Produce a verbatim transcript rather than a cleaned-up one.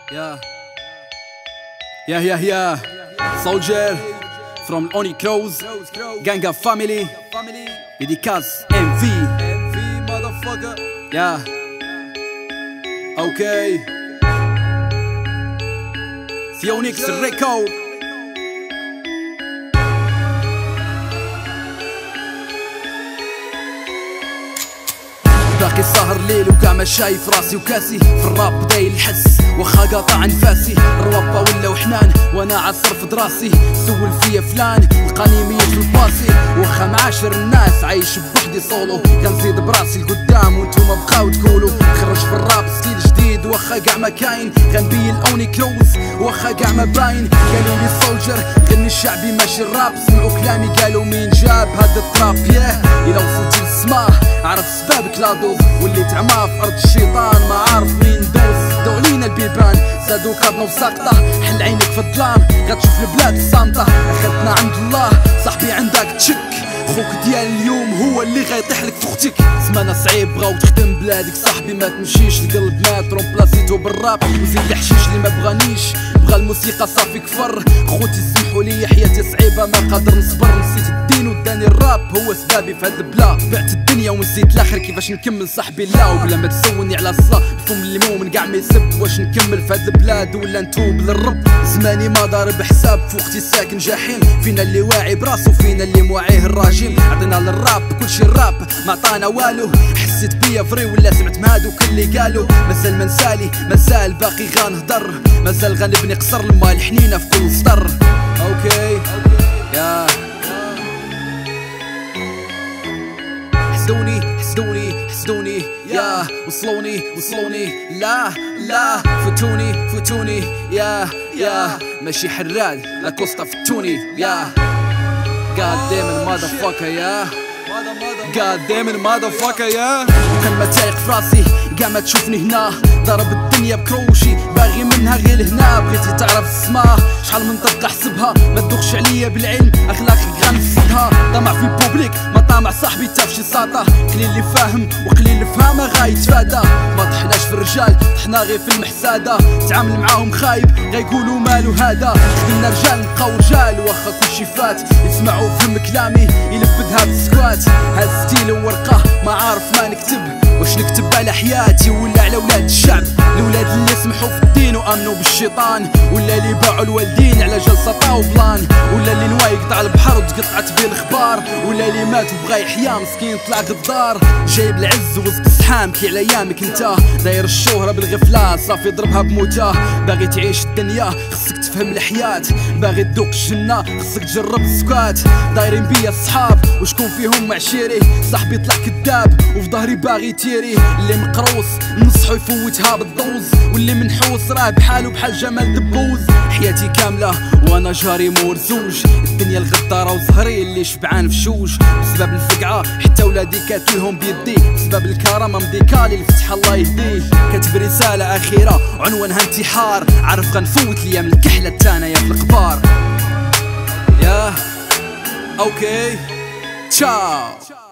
Yeah. Yeah, yeah, yeah. Soldier from Oni Crows, Ganga family. Dédicace M V. M V, motherfucker. Yeah. Okay. Sionix Reco. باقي سهر ليل وكاع ما شايف راسي وكاسي في الراب بداي الحس واخا قاطع انفاسي الروابا ولاو حنان وانا عالصرف دراسي سول فيا فلان لقاني ميت في الباسي واخا معاشر الناس عايش بوحدي صولو كنزيد براسي لقدام وانتوما بقاو تقولوا خرج في الراب ستيل جديد واخا كاع ما كاين غنبين اوني كروز واخا كاع ما باين قالوا لي سولجر غني الشعبي ماشي الراب سمعوا كلامي قالوا مين جاب هاد التراب ياه الى وصلتي للسما عرف سبابك لا دوز وليت عما في ارض الشيطان ما عارف مين دوز دو علينا البيبان زادو كادنا وساقطه حل عينك في الظلام غتشوف البلاد الصامته اخذتنا عند الله صاحبي عندك تشك خوك ديال اليوم هو اللي غيطيح لك في اختك زمانه صعيب بغاو تخدم بلادك صاحبي ما تمشيش القلب مات رومبلاسيتو بالراب وزيد الحشيش اللي ما بغانيش بغا الموسيقى صافي كفر خوتي سمحوا لي حياتي صعيبه ما قادر نصبر نسيت الدين وداني الراب هو سبابي في هاد البلا بعت الدنيا ونسيت الاخر كيفاش نكمل صاحبي لا وبلا ما تسولني على الصلا فم اللي مؤمن كاع ما يسب واش نكمل في هاد البلاد ولا نتوب للرب زماني ما ضارب حساب فوقتي ساكن جحيم فينا اللي واعي براسو فينا اللي موعيه الراجيم عطينا للراب كلشي الراب ما عطانا والو حسيت بيا فري ولا سمعت ما هادوك اللي قالوا مازال ما نسالي مازال باقي غنهضر مازال غنبني قصر لما الحنينه في كل سطر اوكي يا حسدوني حسدوني حسدوني يا وصلوني وصلوني لا لا فتوني فتوني يا يا ماشي حراد لا كوستا فتوني يا God damn it motherfucker yeah God damn it motherfucker yeah وكان ما تايق في راسي كاع ما تشوفني هنا ضرب الدنيا بكروشي باغي منها غير لهنا بغيتي تعرف السما شحال من طبقه حسبها ما تدوخش عليا بالعلم اخلاقك غنفسدها طمع في البوبليك ما طامع صاحبي تا فشي ساطه قليل اللي فاهم وقليل اللي فهمه غايتفادى ما طحناش في الرجال طحنا غير في المحساده تعامل معاهم خايب غيقولوا مالو هذا خدمنا رجال نبقاو رجال واخا كلشي فات يسمعوا فهم كلامي يلبدها في السكوات هاد ستيل ورقه ما عارف ما نكتب واش نكتب على حياتي ولا على ولاد الشعب الولاد اللي سمحوا في الدين وامنوا بالشيطان ولا اللي باعوا الوالدين على جلسه طاو بلان ولا اللي نوا يقطع البحر وتقطعت بيه الاخبار ولا اللي مات وبغا يحيا مسكين طلع غدار جايب العز وسط السحام كي على ايامك انت داير الشهره بالغفله صافي ضربها بموته باغي تعيش الدنيا خصك تفهم الحياه باغي تذوق الجنه خصك تجرب السكات دايرين بيا الصحاب وشكون فيهم معشيري صاحبي طلع كذاب وفي ظهري باغي تيري اللي مقروص نصحو يفوتها بالدوز واللي منحوس راه بحالو بحال جمال دبوز حياتي كامله وانا جاري مرزوج الدنيا الغداره وزهري اللي شبعان في شوج بسبب الفقعه حتى ولادي كاتلهم بيدي بسبب الكرامه مديكالي الفتح الله يهديه كاتب رساله اخيره عنوانها انتحار عارف غنفوت ليام الكحله الثانيه في القبار ياه اوكي تشاو